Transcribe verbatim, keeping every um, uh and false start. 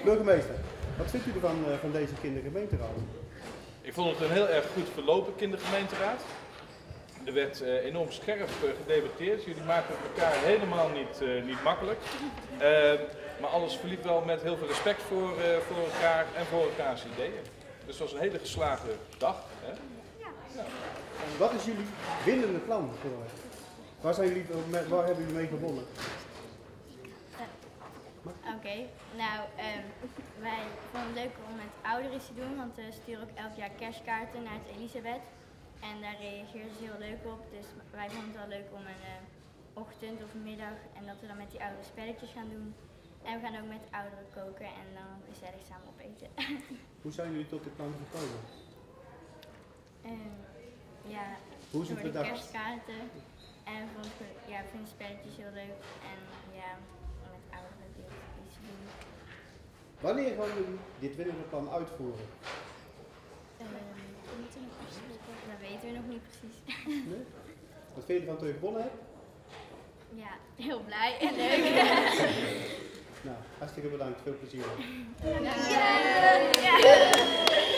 Burgemeester, wat vindt u ervan uh, van deze kindergemeenteraad? Ik vond het een heel erg goed verlopen kindergemeenteraad. Er werd uh, enorm scherp uh, gedebatteerd. Jullie maken het elkaar helemaal niet, uh, niet makkelijk. Uh, maar alles verliep wel met heel veel respect voor, uh, voor elkaar en voor elkaars ideeën. Dus het was een hele geslaagde dag. Hè? Ja. Ja. Wat is jullie winnende plan? Waar, zijn jullie, waar hebben jullie mee gewonnen? Oké, okay. nou um, wij vonden het leuk om met ouderen iets te doen, want we sturen ook elk jaar kerstkaarten naar het Elisabeth. En daar reageerden ze heel leuk op, dus wij vonden het wel leuk om een uh, ochtend of een middag en dat we dan met die ouderen spelletjes gaan doen. En we gaan ook met ouderen koken en dan gezellig samen opeten. Hoe zijn jullie tot dit plan gekomen? Um, ja, Hoe is het door de bedacht? kerstkaarten en vond ik, ja, ik vind spelletjes heel leuk en ja, met ouderen iets doen. Wanneer gaan jullie dit winnende plan uitvoeren? Um, dat weten we nog niet precies. Nee? Wat vind je ervan toen je gewonnen hebt? Ja, heel blij en leuk. Nou, hartstikke bedankt. Veel plezier. Ja. Ja. Ja.